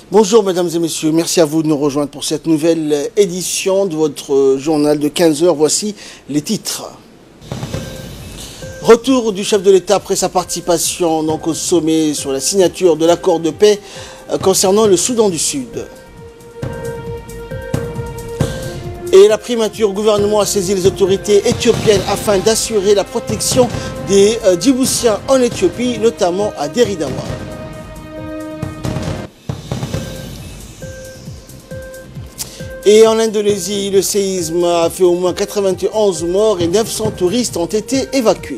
Bonjour mesdames et messieurs, merci à vous de nous rejoindre pour cette nouvelle édition de votre journal de 15 heures. Voici les titres. Retour du chef de l'État après sa participation donc, au sommet sur la signature de l'accord de paix concernant le Soudan du Sud. Et la primature, le gouvernement a saisi les autorités éthiopiennes afin d'assurer la protection des Djiboutiens en Éthiopie, notamment à Deridawa. Et en Indonésie, le séisme a fait au moins 91 morts et 900 touristes ont été évacués.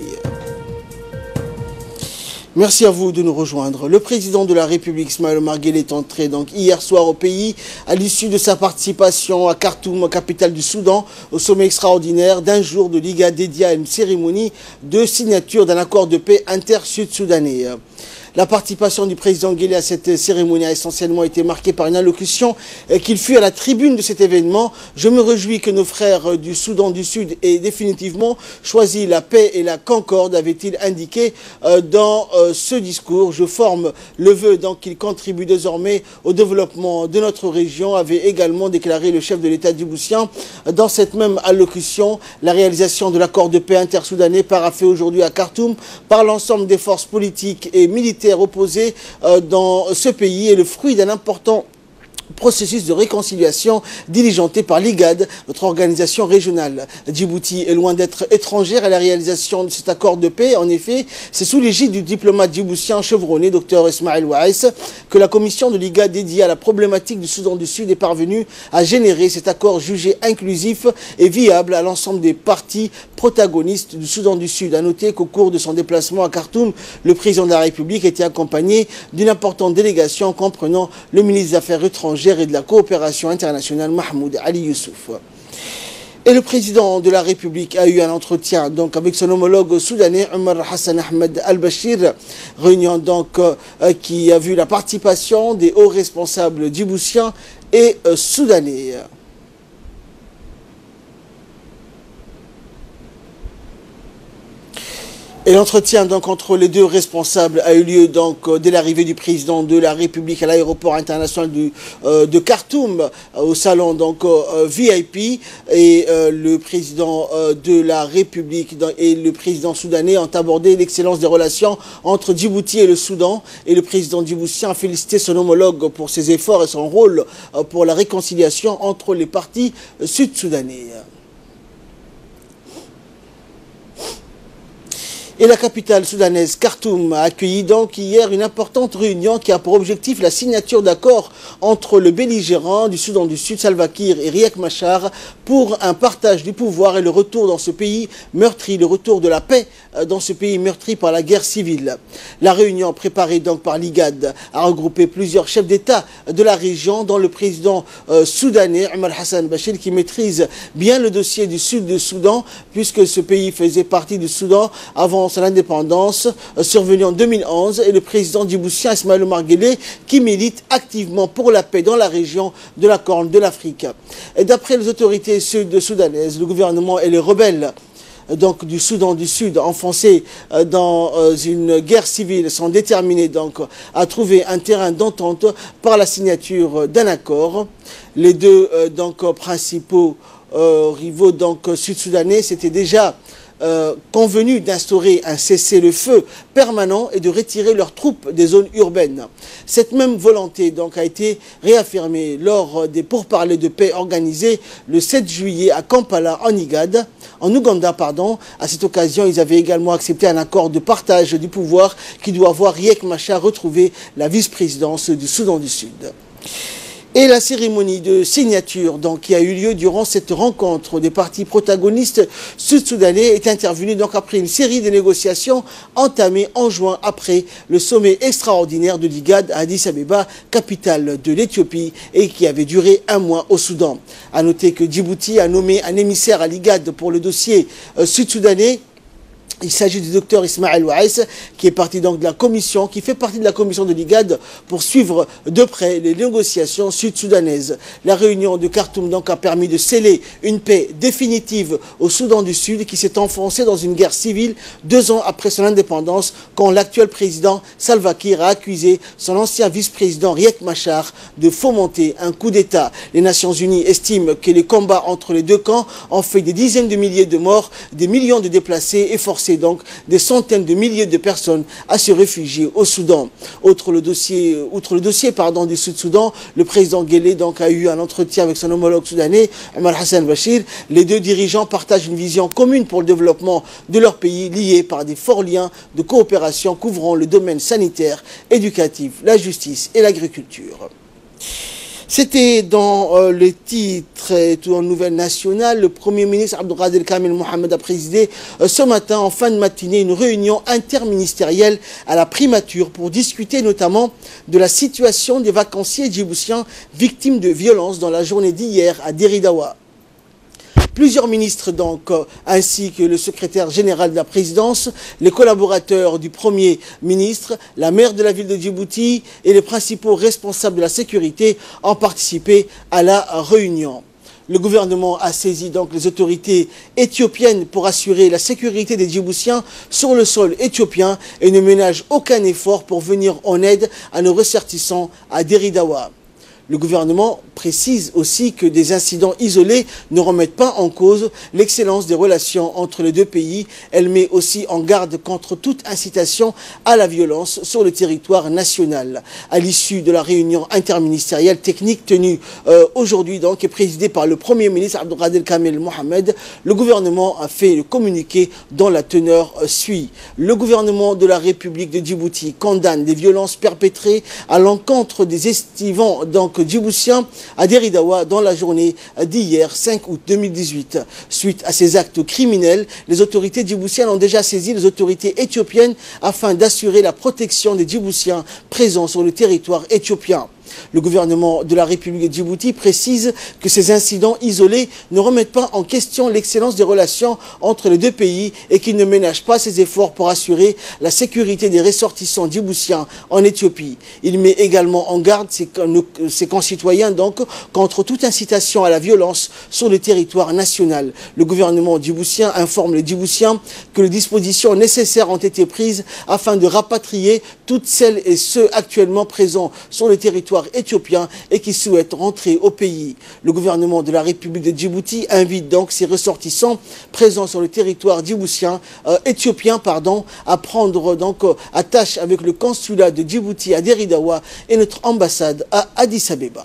Merci à vous de nous rejoindre. Le président de la République, Ismaël Omar Guelleh, est entré donc hier soir au pays à l'issue de sa participation à Khartoum, capitale du Soudan, au sommet extraordinaire d'un jour de l'IGAD dédié à une cérémonie de signature d'un accord de paix inter-sud-soudanais. La participation du président Guelleh à cette cérémonie a essentiellement été marquée par une allocution qu'il fut à la tribune de cet événement. Je me réjouis que nos frères du Soudan du Sud aient définitivement choisi la paix et la concorde, avait-il indiqué dans ce discours. Je forme le vœu donc qu'ils contribuent désormais au développement de notre région, avait également déclaré le chef de l'État djiboutien. Dans cette même allocution, la réalisation de l'accord de paix intersoudanais paraphé aujourd'hui à Khartoum par l'ensemble des forces politiques et militaires opposés dans ce pays est le fruit d'un important processus de réconciliation diligenté par l'IGAD, notre organisation régionale. Djibouti est loin d'être étrangère à la réalisation de cet accord de paix. En effet, c'est sous l'égide du diplomate djiboutien chevronné, Dr Ismaël Ouaïs, que la commission de l'IGAD dédiée à la problématique du Soudan du Sud est parvenue à générer cet accord jugé inclusif et viable à l'ensemble des parties protagonistes du Soudan du Sud. A noter qu'au cours de son déplacement à Khartoum, le président de la République était accompagné d'une importante délégation comprenant le ministre des Affaires étrangères et de la coopération internationale Mahmoud Ali Youssouf. Et le président de la République a eu un entretien donc avec son homologue soudanais Omar Hassan Ahmed Al-Bashir, réunion donc qui a vu la participation des hauts responsables djiboutiens et soudanais. Et l'entretien donc entre les deux responsables a eu lieu donc dès l'arrivée du président de la République à l'aéroport international de Khartoum, au salon donc VIP, et le président de la République et le président soudanais ont abordé l'excellence des relations entre Djibouti et le Soudan, et le président djiboutien a félicité son homologue pour ses efforts et son rôle pour la réconciliation entre les partis sud-soudanais. Et la capitale soudanaise, Khartoum, a accueilli donc hier une importante réunion qui a pour objectif la signature d'accords entre le belligérant du Soudan du Sud, Salva Kiir, et Riek Machar pour un partage du pouvoir et le retour dans ce pays meurtri, le retour de la paix dans ce pays meurtri par la guerre civile. La réunion préparée donc par l'IGAD a regroupé plusieurs chefs d'État de la région, dont le président soudanais, Omar Hassan Bashir, qui maîtrise bien le dossier du sud du Soudan, puisque ce pays faisait partie du Soudan avant son indépendance survenue en 2011, et le président djiboutien Ismaël Omar Guelleh qui milite activement pour la paix dans la région de la Corne de l'Afrique. Et d'après les autorités sud-soudanaises, le gouvernement et les rebelles donc du Soudan du Sud, enfoncés dans une guerre civile, sont déterminés donc à trouver un terrain d'entente par la signature d'un accord. Les deux donc principaux rivaux donc sud-soudanais s'étaient déjà convenu d'instaurer un cessez-le-feu permanent et de retirer leurs troupes des zones urbaines. Cette même volonté donc a été réaffirmée lors des pourparlers de paix organisés le 7 juillet à Kampala en Ouganda. À cette occasion, ils avaient également accepté un accord de partage du pouvoir qui doit voir Riek Machar retrouver la vice-présidence du Soudan du Sud. Et la cérémonie de signature donc, qui a eu lieu durant cette rencontre des partis protagonistes sud-soudanais est intervenue donc après une série de négociations entamées en juin après le sommet extraordinaire de l'IGAD à Addis Abeba, capitale de l'Éthiopie, et qui avait duré un mois au Soudan. A noter que Djibouti a nommé un émissaire à l'IGAD pour le dossier sud-soudanais, Il s'agit du docteur Ismaël Ouaïs, qui est parti donc de la commission, qui fait partie de la commission de l'IGAD pour suivre de près les négociations sud-soudanaises. La réunion de Khartoum donc a permis de sceller une paix définitive au Soudan du Sud, qui s'est enfoncé dans une guerre civile 2 ans après son indépendance, quand l'actuel président Salva Kiir a accusé son ancien vice-président Riek Machar de fomenter un coup d'État. Les Nations Unies estiment que les combats entre les deux camps ont fait des dizaines de milliers de morts, des millions de déplacés et forcé donc des centaines de milliers de personnes à se réfugier au Soudan. Outre le dossier du Sud-Soudan, le président Guelleh donc a eu un entretien avec son homologue soudanais, Omar Hassan Bashir. Les deux dirigeants partagent une vision commune pour le développement de leur pays, liés par des forts liens de coopération couvrant le domaine sanitaire, éducatif, la justice et l'agriculture. C'était dans le titre et tout en nouvelle nationale. Le Premier ministre Abdelkader Kamel Mohamed a présidé ce matin, en fin de matinée, une réunion interministérielle à la primature pour discuter notamment de la situation des vacanciers djiboutiens victimes de violences dans la journée d'hier à Déridawa. Plusieurs ministres donc, ainsi que le secrétaire général de la présidence, les collaborateurs du Premier ministre, la maire de la ville de Djibouti et les principaux responsables de la sécurité ont participé à la réunion. Le gouvernement a saisi donc les autorités éthiopiennes pour assurer la sécurité des Djiboutiens sur le sol éthiopien et ne ménage aucun effort pour venir en aide à nos ressortissants à Déridawa. Le gouvernement précise aussi que des incidents isolés ne remettent pas en cause l'excellence des relations entre les deux pays. Elle met aussi en garde contre toute incitation à la violence sur le territoire national. À l'issue de la réunion interministérielle technique tenue aujourd'hui donc et présidée par le Premier ministre Abdelkader Kamel Mohamed, le gouvernement a fait le communiqué dont la teneur suit. Le gouvernement de la République de Djibouti condamne les violences perpétrées à l'encontre des estivants donc djiboutiens à Déridawa dans la journée d'hier 5 août 2018. Suite à ces actes criminels, les autorités djiboutiennes ont déjà saisi les autorités éthiopiennes afin d'assurer la protection des Djiboutiens présents sur le territoire éthiopien. Le gouvernement de la République de Djibouti précise que ces incidents isolés ne remettent pas en question l'excellence des relations entre les deux pays et qu'il ne ménage pas ses efforts pour assurer la sécurité des ressortissants djiboutiens en Éthiopie. Il met également en garde ses concitoyens donc contre toute incitation à la violence sur le territoire national. Le gouvernement djiboutien informe les Djiboutiens que les dispositions nécessaires ont été prises afin de rapatrier toutes celles et ceux actuellement présents sur le territoire éthiopien et qui souhaitent rentrer au pays. Le gouvernement de la République de Djibouti invite donc ses ressortissants présents sur le territoire éthiopien à prendre donc attache avec le consulat de Djibouti à Déridawa et notre ambassade à Addis Abeba.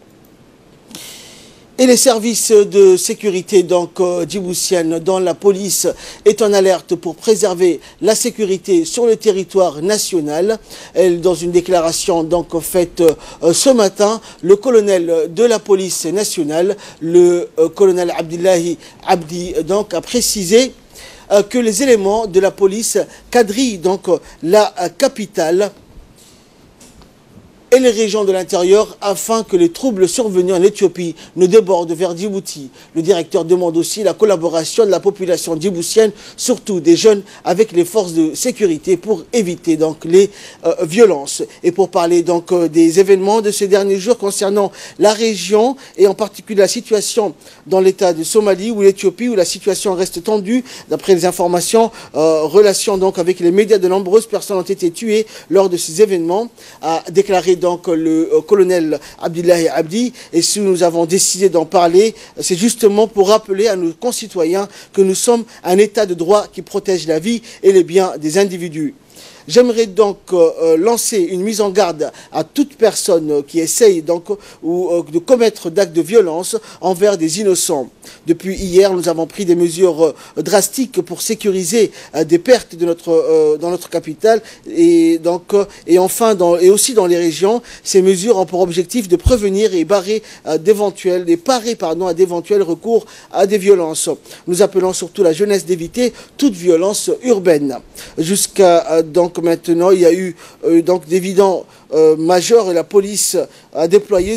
Et les services de sécurité donc djiboutienne dont la police est en alerte pour préserver la sécurité sur le territoire national. Dans une déclaration donc faite ce matin, le colonel de la police nationale, le colonel Abdillahi Abdi, donc a précisé que les éléments de la police quadrillent donc la capitale et les régions de l'intérieur afin que les troubles survenus en Éthiopie ne débordent vers Djibouti. Le directeur demande aussi la collaboration de la population djiboutienne, surtout des jeunes, avec les forces de sécurité pour éviter donc les violences. Et pour parler donc des événements de ces derniers jours concernant la région et en particulier la situation dans l'état de Somalie ou l'Éthiopie où la situation reste tendue, d'après les informations, relation donc avec les médias, de nombreuses personnes ont été tuées lors de ces événements, a déclaré donc le colonel Abdillahi Abdi. Et si nous avons décidé d'en parler, c'est justement pour rappeler à nos concitoyens que nous sommes un état de droit qui protège la vie et les biens des individus. J'aimerais donc lancer une mise en garde à toute personne qui essaye donc de commettre d'actes de violence envers des innocents. Depuis hier, nous avons pris des mesures drastiques pour sécuriser des pertes de dans notre capitale et aussi dans les régions. Ces mesures ont pour objectif de prévenir et parer à d'éventuels recours à des violences. Nous appelons surtout la jeunesse d'éviter toute violence urbaine. Jusqu'à donc maintenant, il y a eu donc d'évidents majeurs et la police a déployé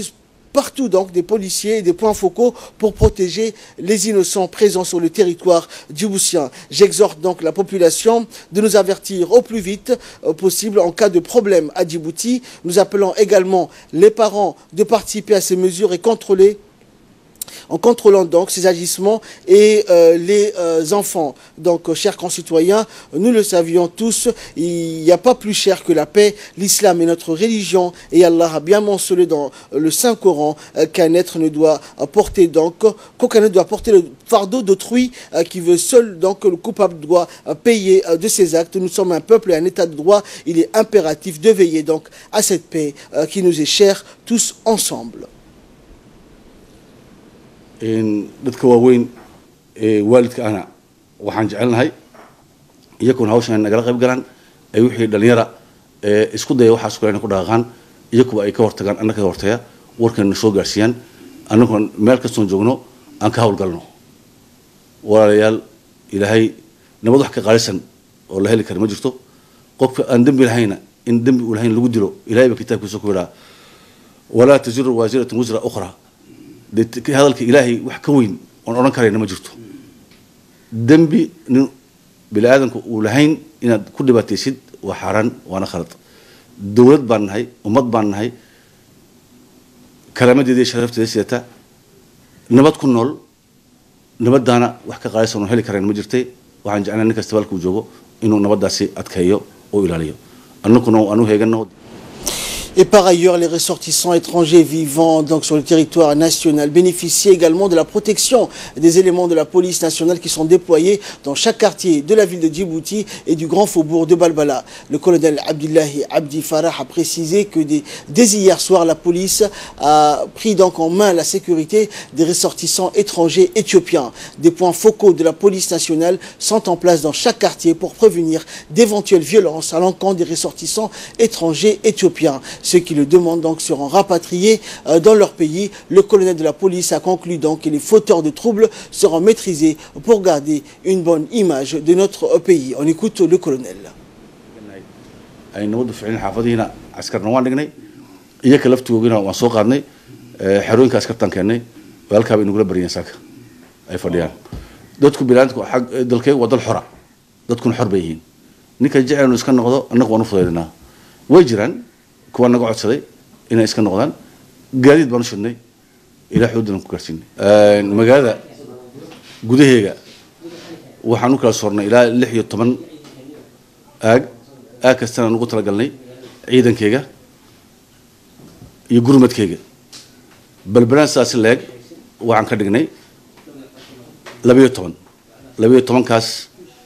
partout donc des policiers et des points focaux pour protéger les innocents présents sur le territoire djiboutien. J'exhorte donc la population de nous avertir au plus vite possible en cas de problème à Djibouti. Nous appelons également les parents de participer à ces mesures et contrôler en contrôlant donc ces agissements et les enfants. Donc, chers concitoyens, nous le savions tous, il n'y a pas plus cher que la paix. L'islam est notre religion et Allah a bien mentionné dans le Saint-Coran qu'un être ne doit porter donc, qu'aucun ne doit porter le fardeau d'autrui qui veut seul, donc le coupable doit payer de ses actes. Nous sommes un peuple et un état de droit. Il est impératif de veiller donc à cette paix qui nous est chère tous ensemble. dadka waaweyn ee waalidka ana waxaan jecelnahay iyaguna hawshan nagala qayb galaan ay wixii dhalinyara ee isku daya waxa isku ku dhaqaan iyagu ay ka hortagaan annaka hortaya warkan soo gaarsiiyaan annagoo meel ka soo joogno aan ka hawlgalno walaalayaal ilaahay nabad wax ka qaalisan oo la heli karo ma jirto qofka aan dambi lahayna in dambi u lahayn lagu dilo ilaahay ba kitaabkiisa ku yiraahdo wala taziru waziratu wazra ukhra hadalka ilaahay wax ka weyn oon oran karayna ma jirto dambi bilaadanku uu lahayn inaad ku dhibaataysid waa xaraan waana khalad dawlad baan nahay ummad baan nahay karaamadeeda sharafteeda sidata nabad ku nool nabadana wax ka qaalisan oo heli karayna ma jirtay waxaan jeclahay ninka istibalku joogo inuu nabadaasi adkeeyo oo ilaaliyo annaguna aanu heegano. Et par ailleurs, les ressortissants étrangers vivant donc sur le territoire national bénéficient également de la protection des éléments de la police nationale qui sont déployés dans chaque quartier de la ville de Djibouti et du grand faubourg de Balbala. Le colonel Abdullahi Abdi Farah a précisé que dès hier soir, la police a pris donc en main la sécurité des ressortissants étrangers éthiopiens. Des points focaux de la police nationale sont en place dans chaque quartier pour prévenir d'éventuelles violences à l'encontre des ressortissants étrangers éthiopiens. Ceux qui le demandent donc seront rapatriés dans leur pays. Le colonel de la police a conclu donc que les fauteurs de troubles seront maîtrisés pour garder une bonne image de notre pays. On écoute le colonel. kuwa naga codsaday inay iska noqdaan gaadiid baan u shidnay ilaa xuduudan ku gaarsiinay magaalada gudaheega waxaan u kala soornay ilaa 16 aag kastana ugu tala galnay ciidankeyga iyo gurmadkeyga balbalaan saas leeg waxaan ka dhignay 12 kaas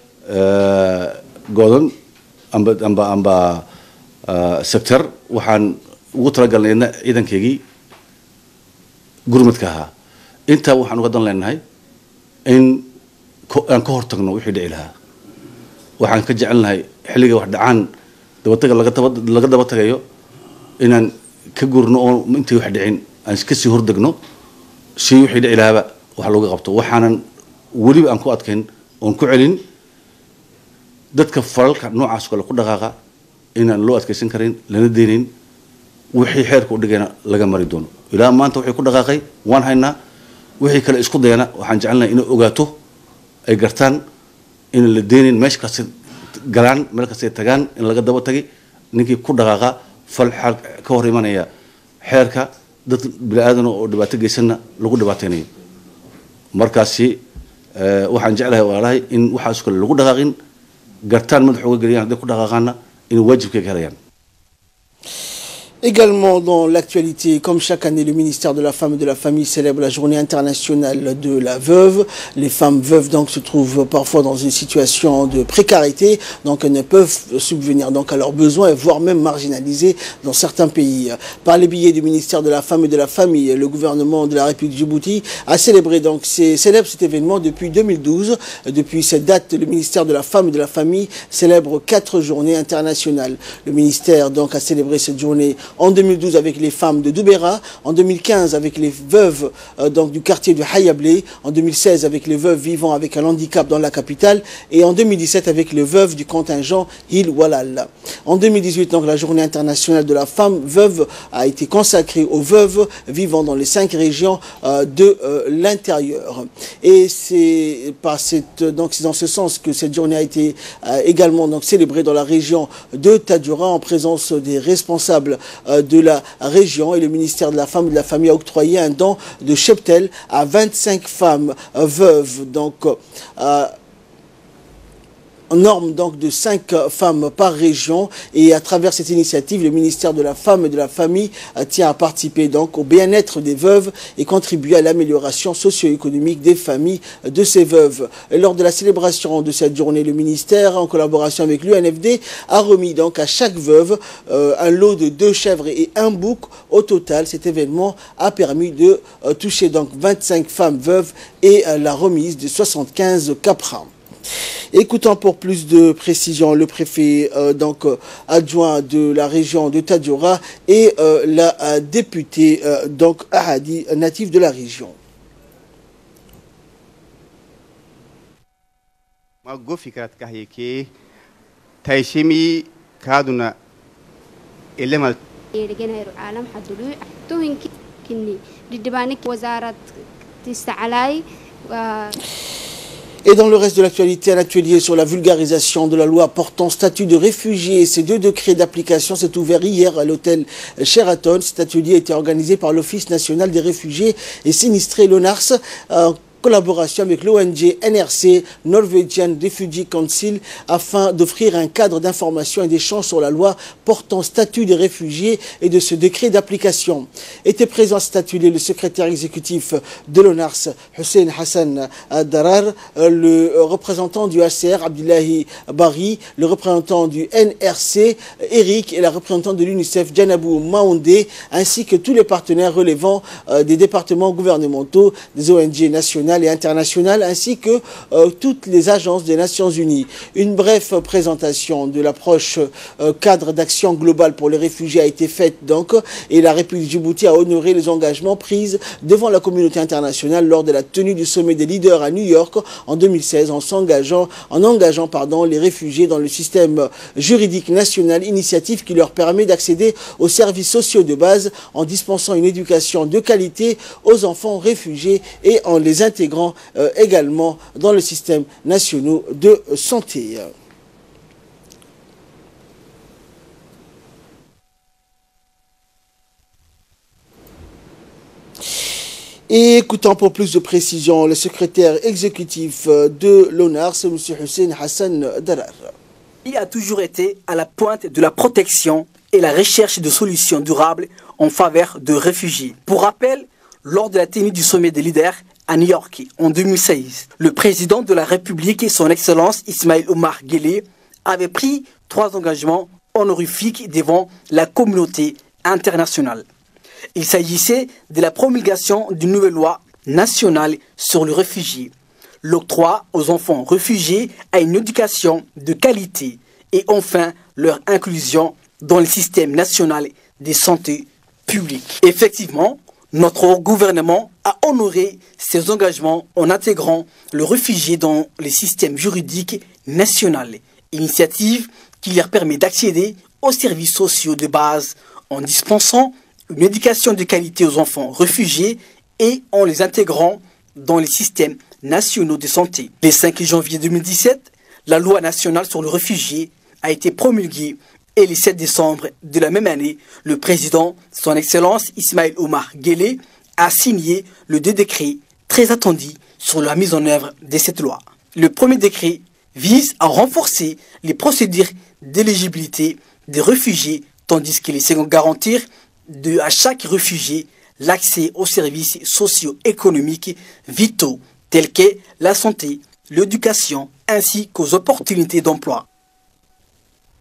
go'dan amba sector waxaan ugu tala galnayna ciidankeygii gurmadka ahaa intaa waxaan uga dan leenahay in aan ka hortagno wixii dhici lahaa waxaan ka jecelnahay xilliga wax dhacaan dabataga laga daba tagayo inaan ka gurno oo intii wax dhicin aan iska sii hordagno si wixii dhici lahaaba wax looga qabto waxaanan weliba aan ku adkayn oon ku celin dadka falalka noocaas kale ku dhaqaaqa inaan loo adkaysan karin lana deenin wixii xeerku dhigayna laga mari doono ilaa maanta wixii ku dhaqaaqay waan haynaa wixii kale isku dayana waxaan jecelnahay inay ogaato ay gartaan in la deenin meesha ka galaan meel ka tagaan in laga daba tagi ninkii ku dhaqaaqa fal xal ka hor imanaya xeerka dad bilaadan oo dhibaato geysana lagu dhibaateynayo markaasi waxaan jeclahay walaalahay in waxa isku lagu dhaqaaqin gartaan madax uga galiyaan dad ku dhaqaaqana in wajibka galayaan. Également dans l'actualité, comme chaque année, le ministère de la Femme et de la Famille célèbre la journée internationale de la veuve. Les femmes veuves donc se trouvent parfois dans une situation de précarité, donc elles ne peuvent subvenir donc à leurs besoins, voire même marginalisées dans certains pays. Par les billets du ministère de la Femme et de la Famille, le gouvernement de la République de Djibouti a célébré donc célèbre cet événement depuis 2012. Depuis cette date, le ministère de la Femme et de la Famille célèbre 4 journées internationales. Le ministère donc a célébré cette journée en 2012 avec les femmes de Doubéra, en 2015 avec les veuves donc du quartier de Hayablé, en 2016 avec les veuves vivant avec un handicap dans la capitale et en 2017 avec les veuves du contingent Hil Walal. En 2018, donc, la journée internationale de la femme veuve a été consacrée aux veuves vivant dans les 5 régions de l'intérieur. Et c'est dans ce sens que cette journée a été également donc, célébrée dans la région de Tadjoura en présence des responsables de la région. Et le ministère de la Femme et de la Famille a octroyé un don de cheptel à 25 femmes veuves. Donc, norme donc de 5 femmes par région, et à travers cette initiative, le ministère de la Femme et de la Famille tient à participer donc au bien-être des veuves et contribuer à l'amélioration socio-économique des familles de ces veuves. Et lors de la célébration de cette journée, le ministère, en collaboration avec l'UNFD, a remis donc à chaque veuve un lot de 2 chèvres et 1 bouc. Au total, cet événement a permis de toucher donc 25 femmes veuves et la remise de 75 caprins. Écoutons pour plus de précision le préfet adjoint de la région de Tadjoura et la députée donc Ahadi, native de la région. Et dans le reste de l'actualité, un atelier sur la vulgarisation de la loi portant statut de réfugié. Ces 2 décrets d'application s'est ouvert hier à l'hôtel Sheraton. Cet atelier a été organisé par l'Office national des réfugiés et sinistrés, l'ONARS, collaboration avec l'ONG NRC, Norwegian Refugee Council, afin d'offrir un cadre d'information et d'échange sur la loi portant statut des réfugiés et de ce décret d'application. Était présent à cet atelier le secrétaire exécutif de l'ONARS, Hussein Hassan Darar, le représentant du HCR, Abdullahi Bari, le représentant du NRC, Eric, et la représentante de l'UNICEF, Janabou Maoundé, ainsi que tous les partenaires relevant des départements gouvernementaux, des ONG nationales et internationales, ainsi que toutes les agences des Nations Unies. Une brève présentation de l'approche cadre d'action globale pour les réfugiés a été faite donc, et la République du Djibouti a honoré les engagements pris devant la communauté internationale lors de la tenue du sommet des leaders à New York en 2016 en engageant les réfugiés dans le système juridique national, initiative qui leur permet d'accéder aux services sociaux de base en dispensant une éducation de qualité aux enfants réfugiés et en les intégrant également dans le système national de santé. Et écoutons pour plus de précision le secrétaire exécutif de l'ONARS, M. Hussein Hassan Darar. Il a toujours été à la pointe de la protection et la recherche de solutions durables en faveur de réfugiés. Pour rappel, lors de la tenue du sommet des leaders à New York en 2016, le président de la République et son Excellence Ismaïl Omar Guelleh avaient pris 3 engagements honorifiques devant la communauté internationale. Il s'agissait de la promulgation d'une nouvelle loi nationale sur le réfugié, l'octroi aux enfants réfugiés à une éducation de qualité et enfin leur inclusion dans le système national de santé publique. Effectivement, notre gouvernement a honoré ses engagements en intégrant le réfugié dans le système juridique national, initiative qui leur permet d'accéder aux services sociaux de base en dispensant une éducation de qualité aux enfants réfugiés et en les intégrant dans les systèmes nationaux de santé. Le 5 janvier 2017, la loi nationale sur le réfugié a été promulguée et le 7 décembre de la même année, le président, son Excellence Ismaïl Omar Guelleh, a signé le 2 décrets très attendus sur la mise en œuvre de cette loi. Le premier décret vise à renforcer les procédures d'éligibilité des réfugiés, tandis que le second garantir à chaque réfugié l'accès aux services socio-économiques vitaux tels que la santé, l'éducation ainsi qu'aux opportunités d'emploi.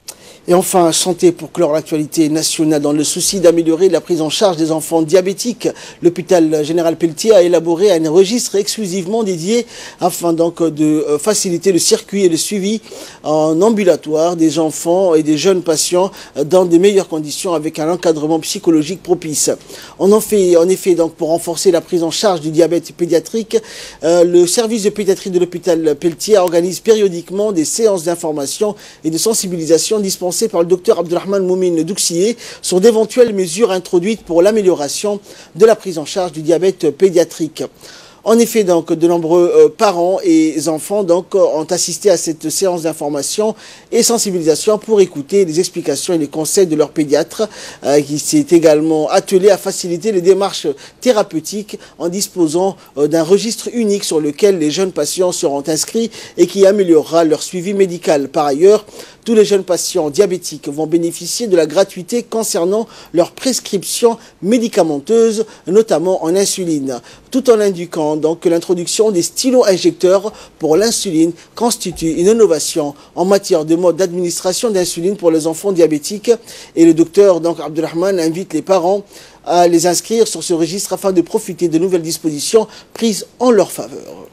Et enfin, santé pour clore l'actualité nationale. Dans le souci d'améliorer la prise en charge des enfants diabétiques, l'hôpital général Pelletier a élaboré un registre exclusivement dédié afin donc de faciliter le circuit et le suivi en ambulatoire des enfants et des jeunes patients dans de meilleures conditions avec un encadrement psychologique propice. En effet, donc, pour renforcer la prise en charge du diabète pédiatrique, le service de pédiatrie de l'hôpital Pelletier organise périodiquement des séances d'information et de sensibilisation dispensées par le docteur Abdelrahman Moumine Douxier sur d'éventuelles mesures introduites pour l'amélioration de la prise en charge du diabète pédiatrique. En effet, donc, de nombreux parents et enfants donc, ont assisté à cette séance d'information et sensibilisation pour écouter les explications et les conseils de leur pédiatre qui s'est également attelé à faciliter les démarches thérapeutiques en disposant d'un registre unique sur lequel les jeunes patients seront inscrits et qui améliorera leur suivi médical. Par ailleurs, tous les jeunes patients diabétiques vont bénéficier de la gratuité concernant leurs prescriptions médicamenteuses, notamment en insuline, tout en indiquant donc que l'introduction des stylos injecteurs pour l'insuline constitue une innovation en matière de mode d'administration d'insuline pour les enfants diabétiques. Et le docteur donc Abdelrahman invite les parents à les inscrire sur ce registre afin de profiter de nouvelles dispositions prises en leur faveur.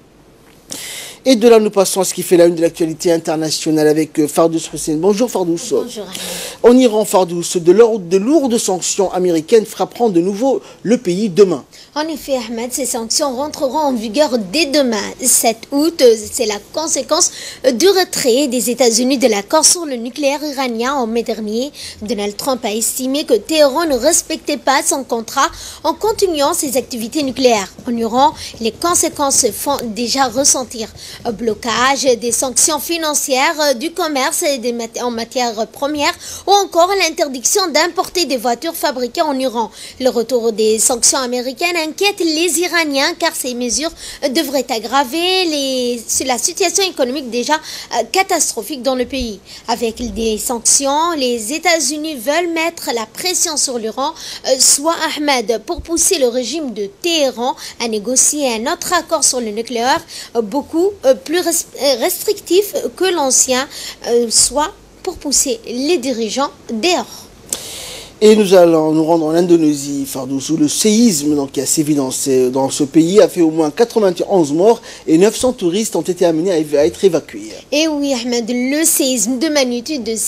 Et de là, nous passons à ce qui fait la une de l'actualité internationale avec Fardous Hussein. Bonjour Fardous. Bonjour. En Iran, Fardous, de lourdes sanctions américaines frapperont de nouveau le pays demain. En effet, Ahmed, ces sanctions rentreront en vigueur dès demain, 7 août. C'est la conséquence du retrait des États-Unis de l'accord sur le nucléaire iranien en mai dernier. Donald Trump a estimé que Téhéran ne respectait pas son contrat en continuant ses activités nucléaires. En Iran, les conséquences se font déjà ressentir. Blocage des sanctions financières, du commerce en matière première ou encore l'interdiction d'importer des voitures fabriquées en Iran. Le retour des sanctions américaines inquiète les Iraniens car ces mesures devraient aggraver la situation économique déjà catastrophique dans le pays. Avec des sanctions, les États-Unis veulent mettre la pression sur l'Iran, soit Ahmed, pour pousser le régime de Téhéran à négocier un autre accord sur le nucléaire beaucoup plus restrictif que l'ancien, soit pour pousser les dirigeants dehors. Et nous allons nous rendre en Indonésie, Fardous, où le séisme donc, qui a sévi dans ce pays a fait au moins 91 morts et 900 touristes ont été amenés à être évacués. Et oui, Ahmed, le séisme de magnitude de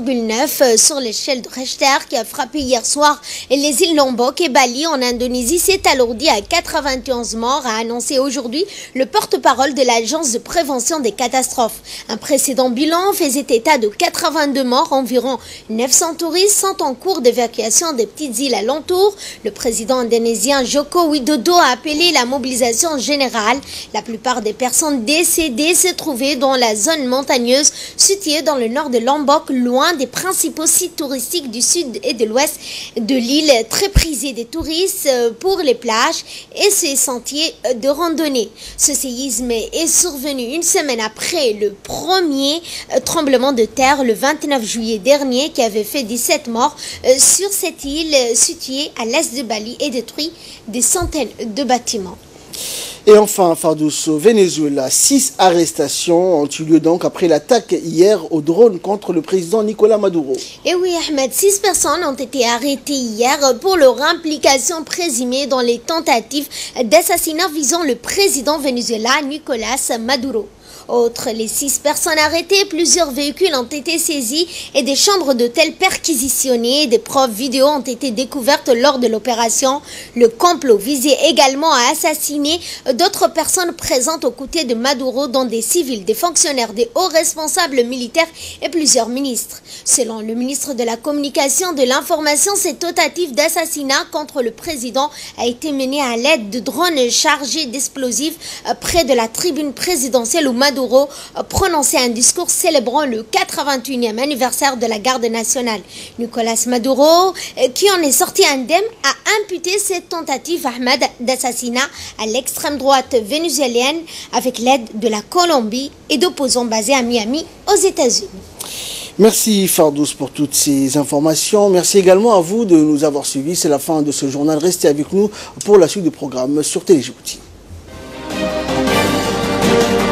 6,9 sur l'échelle de Richter qui a frappé hier soir les îles Lombok et Bali en Indonésie s'est alourdi à 91 morts, a annoncé aujourd'hui le porte-parole de l'Agence de prévention des catastrophes. Un précédent bilan faisait état de 82 morts, environ 900 touristes sont en cours d'évacuation des petites îles alentours. Le président indonésien Joko Widodo a appelé la mobilisation générale. La plupart des personnes décédées se trouvaient dans la zone montagneuse située dans le nord de Lombok, loin des principaux sites touristiques du sud et de l'ouest de l'île, très prisés des touristes pour les plages et ses sentiers de randonnée. Ce séisme est survenu une semaine après le premier tremblement de terre le 29 juillet dernier qui avait fait 17 morts sur cette île située à l'est de Bali et détruit des centaines de bâtiments. Et enfin, Fardous, au Venezuela, 6 arrestations ont eu lieu donc après l'attaque hier au drone contre le président Nicolás Maduro. Et oui, Ahmed, 6 personnes ont été arrêtées hier pour leur implication présumée dans les tentatives d'assassinat visant le président vénézuélien Nicolás Maduro. Outre les 6 personnes arrêtées, plusieurs véhicules ont été saisis et des chambres d'hôtel perquisitionnées. Des preuves vidéo ont été découvertes lors de l'opération. Le complot visait également à assassiner d'autres personnes présentes aux côtés de Maduro, dont des civils, des fonctionnaires, des hauts responsables militaires et plusieurs ministres. Selon le ministre de la Communication et de l'Information, cette tentative d'assassinat contre le président a été menée à l'aide de drones chargés d'explosifs près de la tribune présidentielle où Maduro prononçait un discours célébrant le 81e anniversaire de la garde nationale. Nicolás Maduro, qui en est sorti indemne, a imputé cette tentative Ahmed d'assassinat à l'extrême droite vénézuélienne avec l'aide de la Colombie et d'opposants basés à Miami aux États-Unis. Merci Fardous pour toutes ces informations. Merci également à vous de nous avoir suivis. C'est la fin de ce journal. Restez avec nous pour la suite du programme sur Télé Djibouti.